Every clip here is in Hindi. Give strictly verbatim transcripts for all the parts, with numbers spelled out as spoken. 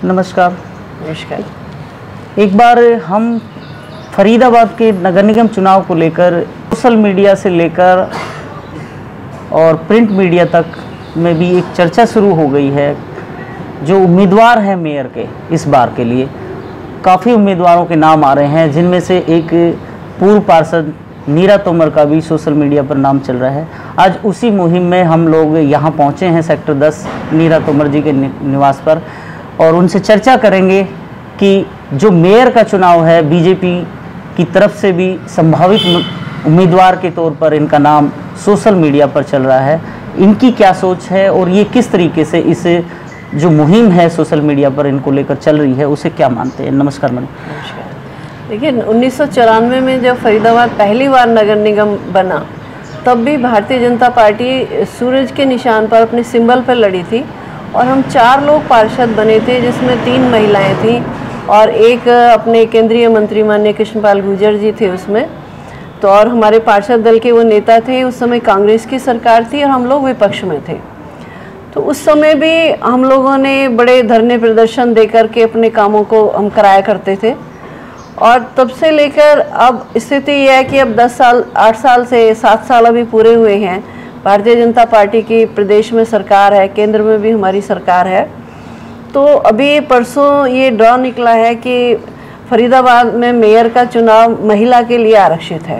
नमस्कार। नमस्कार। एक बार हम फरीदाबाद के नगर निगम चुनाव को लेकर सोशल मीडिया से लेकर और प्रिंट मीडिया तक में भी एक चर्चा शुरू हो गई है। जो उम्मीदवार हैं मेयर के इस बार के लिए, काफ़ी उम्मीदवारों के नाम आ रहे हैं, जिनमें से एक पूर्व पार्षद नीरा तोमर का भी सोशल मीडिया पर नाम चल रहा है। आज उसी मुहिम में हम लोग यहाँ पहुँचे हैं सेक्टर दस नीरा तोमर जी के निवास पर, और उनसे चर्चा करेंगे कि जो मेयर का चुनाव है बीजेपी की तरफ से भी संभावित उम्मीदवार के तौर पर इनका नाम सोशल मीडिया पर चल रहा है, इनकी क्या सोच है और ये किस तरीके से इस जो मुहिम है सोशल मीडिया पर इनको लेकर चल रही है उसे क्या मानते हैं। नमस्कार मैडम। नमस्कार। देखिए, उन्नीस सौ चौरानवे में जब फरीदाबाद पहली बार नगर निगम बना, तब भी भारतीय जनता पार्टी सूरज के निशान पर अपने सिंबल पर लड़ी थी और हम चार लोग पार्षद बने थे, जिसमें तीन महिलाएं थीं और एक अपने केंद्रीय मंत्री माननीय कृष्णपाल गुर्जर जी थे उसमें। तो और हमारे पार्षद दल के वो नेता थे। उस समय कांग्रेस की सरकार थी और हम लोग विपक्ष में थे। तो उस समय भी हम लोगों ने बड़े धरने प्रदर्शन दे करके अपने कामों को हम कराया करते थे। और तब से लेकर अब स्थिति यह है कि अब दस साल आठ साल से सात साल अभी पूरे हुए हैं। भारतीय जनता पार्टी की प्रदेश में सरकार है, केंद्र में भी हमारी सरकार है। तो अभी परसों ये ड्रॉ निकला है कि फरीदाबाद में मेयर का चुनाव महिला के लिए आरक्षित है।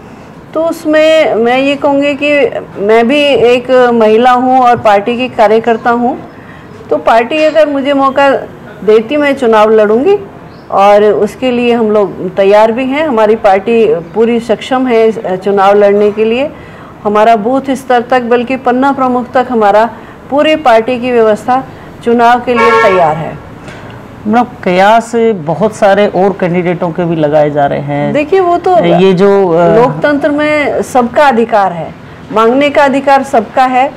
तो उसमें मैं ये कहूँगी कि मैं भी एक महिला हूँ और पार्टी की कार्यकर्ता हूँ। तो पार्टी अगर मुझे मौका देती मैं चुनाव लड़ूंगी और उसके लिए हम लोग तैयार भी हैं। हमारी पार्टी पूरी सक्षम है चुनाव लड़ने के लिए। हमारा बूथ स्तर तक बल्कि पन्ना प्रमुख तक हमारा पूरी पार्टी की व्यवस्था चुनाव के लिए तैयार है। मतलब कयास बहुत सारे और कैंडिडेटों के भी लगाए जा रहे हैं। देखिए, वो तो ये जो लोकतंत्र में सबका अधिकार है, मांगने का अधिकार सबका है।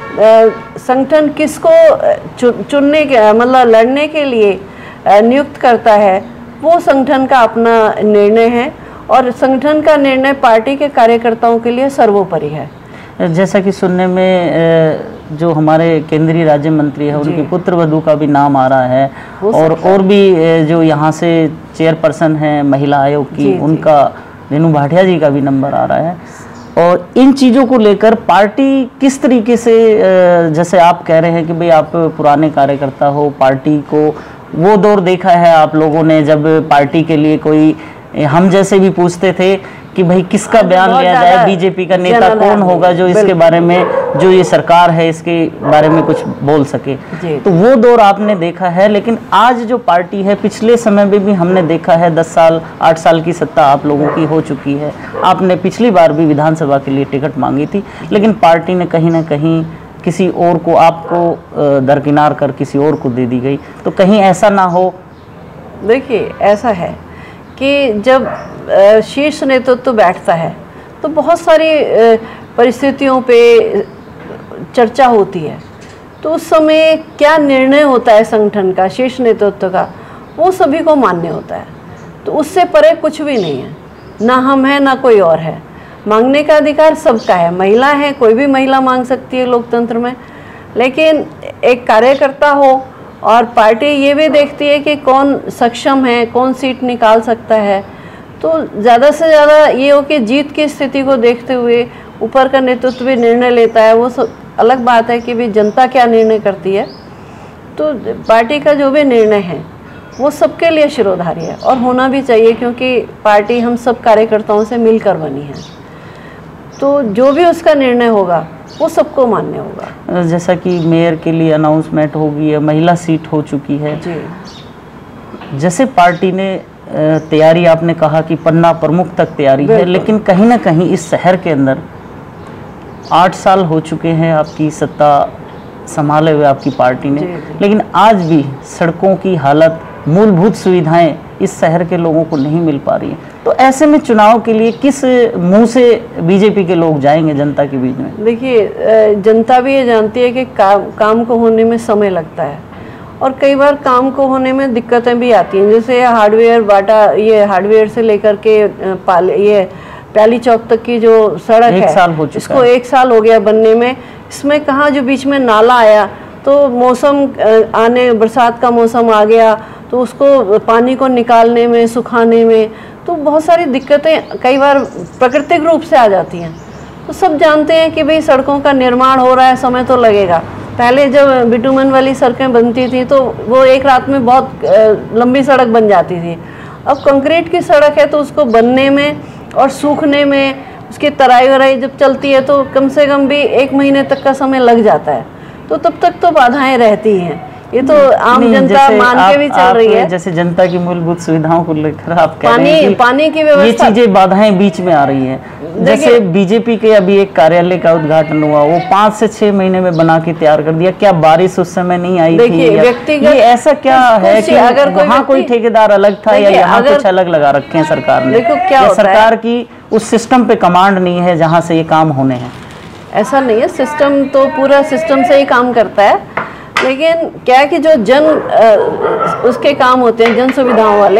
संगठन किसको चु, चुनने के मतलब लड़ने के लिए नियुक्त करता है वो संगठन का अपना निर्णय है और संगठन का निर्णय पार्टी के कार्यकर्ताओं के लिए सर्वोपरि है। जैसा कि सुनने में जो हमारे केंद्रीय राज्य मंत्री है उनके पुत्र वधू का भी नाम आ रहा है और और भी जो यहाँ से चेयरपर्सन है महिला आयोग की जी, उनका रेणु भाटिया जी का भी नंबर आ रहा है। और इन चीज़ों को लेकर पार्टी किस तरीके से, जैसे आप कह रहे हैं कि भाई आप पुराने कार्यकर्ता हो, पार्टी को वो दौर देखा है आप लोगों ने जब पार्टी के लिए कोई हम जैसे भी पूछते थे कि भाई किसका बयान लिया जाए, बीजेपी का नेता कौन होगा जो इसके बारे में, जो ये सरकार है इसके बारे में कुछ बोल सके। तो वो दौर आपने देखा है। लेकिन आज जो पार्टी है, पिछले समय में भी हमने देखा है दस साल आठ साल की सत्ता आप लोगों की हो चुकी है। आपने पिछली बार भी विधानसभा के लिए टिकट मांगी थी, लेकिन पार्टी ने कहीं ना कहीं किसी और को, आपको दरकिनार कर किसी और को दे दी गई। तो कहीं ऐसा ना हो। देखिए, ऐसा है कि जब शीर्ष नेतृत्व तो बैठता है तो बहुत सारी परिस्थितियों पे चर्चा होती है। तो उस समय क्या निर्णय होता है संगठन का, शीर्ष नेतृत्व का, वो सभी को मान्य होता है। तो उससे परे कुछ भी नहीं है, ना हम हैं ना कोई और है। मांगने का अधिकार सबका है। महिला है, कोई भी महिला मांग सकती है लोकतंत्र में। लेकिन एक कार्यकर्ता हो और पार्टी ये भी देखती है कि कौन सक्षम है, कौन सीट निकाल सकता है। तो ज़्यादा से ज़्यादा ये हो कि जीत की स्थिति को देखते हुए ऊपर का नेतृत्व भी निर्णय लेता है। वो सब अलग बात है कि भी जनता क्या निर्णय करती है। तो पार्टी का जो भी निर्णय है वो सबके लिए शिरोधार्य है और होना भी चाहिए, क्योंकि पार्टी हम सब कार्यकर्ताओं से मिलकर बनी है। तो जो भी उसका निर्णय होगा वो सबको मान्य होगा। जैसा कि मेयर के लिए अनाउंसमेंट होगी है, महिला सीट हो चुकी है जी। जैसे पार्टी ने तैयारी, आपने कहा कि पन्ना प्रमुख तक तैयारी है, लेकिन कहीं ना कहीं इस शहर के अंदर आठ साल हो चुके हैं आपकी सत्ता संभाले हुए आपकी पार्टी ने, लेकिन आज भी सड़कों की हालत, मूलभूत सुविधाएं इस शहर के लोगों को नहीं मिल पा रही है। तो ऐसे में चुनाव के लिए किस मुंह से बीजेपी के लोग जाएंगे जनता के बीच में? देखिए, जनता भी ये जानती है कि काम काम को होने में समय लगता है और कई बार काम को होने में दिक्कतें भी आती हैं। जैसे हार्डवेयर बाटा, ये हार्डवेयर से लेकर के पाल ये प्याली चौक तक की जो सड़क एक है, साल हो चुका इसको है। एक साल हो गया बनने में। इसमें कहाँ जो बीच में नाला आया तो मौसम आने, बरसात का मौसम आ गया तो उसको पानी को निकालने में, सुखाने में तो बहुत सारी दिक्कतें कई बार प्राकृतिक रूप से आ जाती हैं। तो सब जानते हैं कि भाई सड़कों का निर्माण हो रहा है, समय तो लगेगा। पहले जब बिटुमन वाली सड़कें बनती थी तो वो एक रात में बहुत लंबी सड़क बन जाती थी। अब कंक्रीट की सड़क है तो उसको बनने में और सूखने में, उसकी तराई वराई जब चलती है तो कम से कम भी एक महीने तक का समय लग जाता है। तो तब तक तो बाधाएं रहती हैं। ये तो आम जनता मान के भी चल रही है। जैसे जनता की मूलभूत सुविधाओं को लेकर आप कह पानी, रहे हैं कि पानी की व्यवस्था, ये चीजें बाधाएं बीच में आ रही हैं। जैसे बीजेपी के अभी एक कार्यालय का उद्घाटन हुआ, वो पाँच से छह महीने में बना के तैयार कर दिया। क्या बारिश उस समय नहीं आई थी? व्यक्तिगत ये ऐसा क्या है कि अगर वहाँ कोई ठेकेदार अलग था या यहाँ कुछ अलग लगा रखे हैं सरकार ने? देखो क्या सरकार की उस सिस्टम पे कमांड नहीं है जहाँ से ये काम होने हैं। ऐसा नहीं है, सिस्टम तो पूरा सिस्टम से ही काम करता है, लेकिन क्या है कि जो जन उसके काम होते हैं, जन सुविधाओं वाले,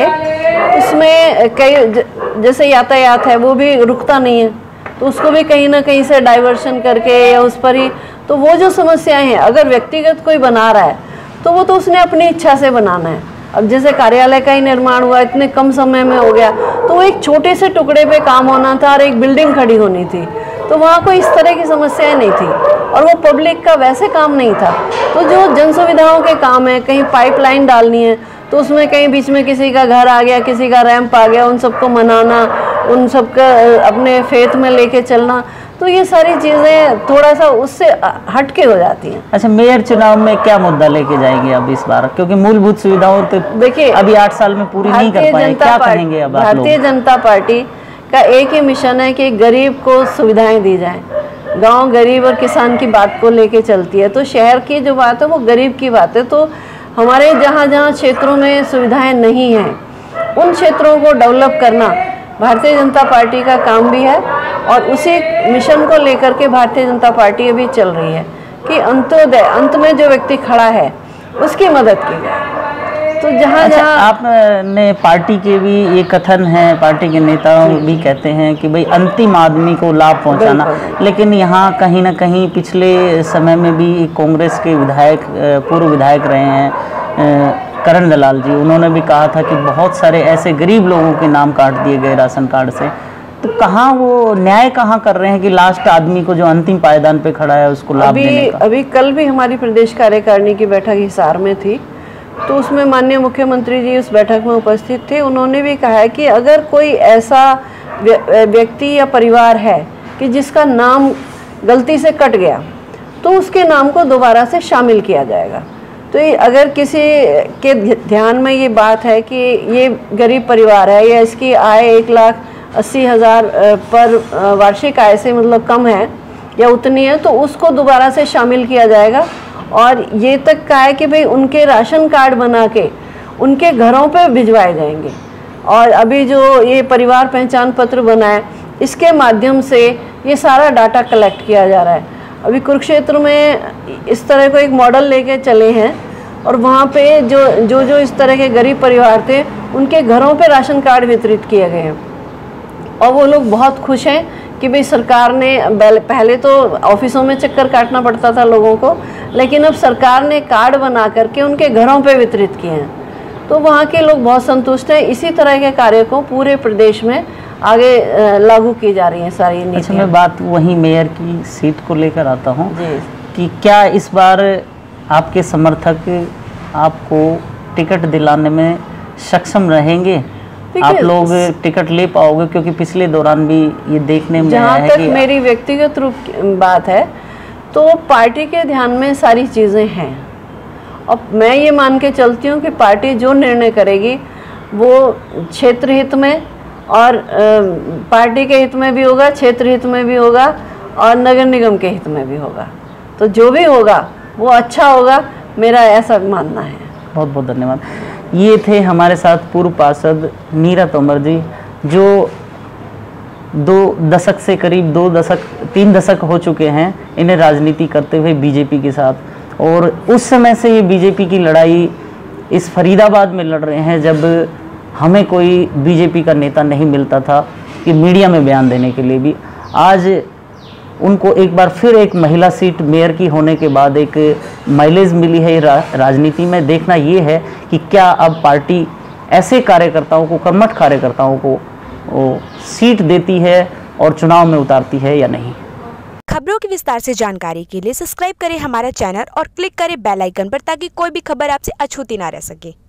उसमें कई जैसे यातायात है वो भी रुकता नहीं है, तो उसको भी कहीं ना कहीं से डाइवर्शन करके या उस पर ही, तो वो जो समस्याएं हैं अगर व्यक्तिगत कोई बना रहा है तो वो तो उसने अपनी इच्छा से बनाना है। अब जैसे कार्यालय का ही निर्माण हुआ, इतने कम समय में हो गया, तो वो एक छोटे से टुकड़े पे काम होना था और एक बिल्डिंग खड़ी होनी थी, तो वहाँ कोई इस तरह की समस्याएं नहीं थी और वो पब्लिक का वैसे काम नहीं था। तो जो जन सुविधाओं के काम है, कहीं पाइपलाइन डालनी है तो उसमें कहीं बीच में किसी का घर आ गया, किसी का रैंप आ गया, उन सबको मनाना, उन सबका अपने फेथ में लेके चलना, तो ये सारी चीज़ें थोड़ा सा उससे हटके हो जाती हैं। अच्छा, मेयर चुनाव में क्या मुद्दा लेके जाएंगे अब इस बार? क्योंकि मूलभूत सुविधाओं तो देखिए अभी आठ साल में पूरी नहीं कर पाए, क्या कहेंगे अब? भारतीय जनता पार्टी का एक ही मिशन है कि गरीब को सुविधाएं दी जाएं। गांव गरीब और किसान की बात को लेके चलती है, तो शहर की जो बात है वो गरीब की बात है। तो हमारे जहाँ जहाँ क्षेत्रों में सुविधाएं नहीं हैं, उन क्षेत्रों को डेवलप करना भारतीय जनता पार्टी का काम भी है और उसी मिशन को लेकर के भारतीय जनता पार्टी अभी चल रही है कि अंत्योदय, अंत में जो व्यक्ति खड़ा है उसकी मदद की जाए। तो जहाँ अच्छा, जहाँ आपने पार्टी के भी ये कथन है, पार्टी के नेता भी कहते हैं कि भाई अंतिम आदमी को लाभ पहुंचाना, लेकिन यहाँ कहीं ना कहीं पिछले समय में भी कांग्रेस के विधायक, पूर्व विधायक रहे हैं करण दलाल जी, उन्होंने भी कहा था कि बहुत सारे ऐसे गरीब लोगों के नाम काट दिए गए राशन कार्ड से। तो कहाँ वो न्याय कहाँ कर रहे हैं कि लास्ट आदमी को जो अंतिम पायदान पे खड़ा है उसको लाभ देने का? अभी कल भी हमारी प्रदेश कार्यकारिणी की बैठक हिसार में थी, तो उसमें माननीय मुख्यमंत्री जी उस बैठक में उपस्थित थे। उन्होंने भी कहा है कि अगर कोई ऐसा व्यक्ति या परिवार है कि जिसका नाम गलती से कट गया तो उसके नाम को दोबारा से शामिल किया जाएगा। तो ये अगर किसी के ध्यान में ये बात है कि ये गरीब परिवार है या इसकी आय एक लाख अस्सी हज़ार पर वार्षिक आय से मतलब कम है या उतनी है, तो उसको दोबारा से शामिल किया जाएगा। और ये तक कहा है कि भाई उनके राशन कार्ड बना के उनके घरों पे भिजवाए जाएंगे। और अभी जो ये परिवार पहचान पत्र बना है, इसके माध्यम से ये सारा डाटा कलेक्ट किया जा रहा है। अभी कुरुक्षेत्र में इस तरह को एक मॉडल लेके चले हैं और वहाँ पे जो जो जो इस तरह के गरीब परिवार थे उनके घरों पे राशन कार्ड वितरित किए गए हैं और वो लोग बहुत खुश हैं कि भाई सरकार ने, पहले तो ऑफिसों में चक्कर काटना पड़ता था लोगों को, लेकिन अब सरकार ने कार्ड बना करके उनके घरों पे वितरित किए हैं, तो वहाँ के लोग बहुत संतुष्ट हैं। इसी तरह के कार्य को पूरे प्रदेश में आगे लागू की जा रही है सारी नीतियाँ। अच्छा, मैं बात वहीं मेयर की सीट को लेकर आता हूँ कि क्या इस बार आपके समर्थक आपको टिकट दिलाने में सक्षम रहेंगे? आप लोग टिकट ले पाओगे? क्योंकि पिछले दौरान भी ये देखने में आया है कि जहाँ तक मेरी व्यक्तिगत रूप की बात है तो पार्टी के ध्यान में सारी चीज़ें हैं। अब मैं ये मान के चलती हूँ कि पार्टी जो निर्णय करेगी वो क्षेत्र हित में और पार्टी के हित में भी होगा, क्षेत्र हित में भी होगा और नगर निगम के हित में भी होगा। तो जो भी होगा वो अच्छा होगा, मेरा ऐसा मानना है। बहुत बहुत धन्यवाद। ये थे हमारे साथ पूर्व पार्षद नीरा तोमर जी, जो दो दशक से करीब दो दशक तीन दशक हो चुके हैं इन्हें राजनीति करते हुए बीजेपी के साथ, और उस समय से ये बीजेपी की लड़ाई इस फरीदाबाद में लड़ रहे हैं जब हमें कोई बीजेपी का नेता नहीं मिलता था कि मीडिया में बयान देने के लिए भी। आज उनको एक बार फिर एक महिला सीट मेयर की होने के बाद एक माइलेज मिली है रा, राजनीति में। देखना ये है कि क्या अब पार्टी ऐसे कार्यकर्ताओं को, कर्मठ कार्यकर्ताओं को वो सीट देती है और चुनाव में उतारती है या नहीं। खबरों की विस्तार से जानकारी के लिए सब्सक्राइब करें हमारा चैनल और क्लिक करें बेल आइकन पर ताकि कोई भी खबर आपसे अछूती ना रह सके।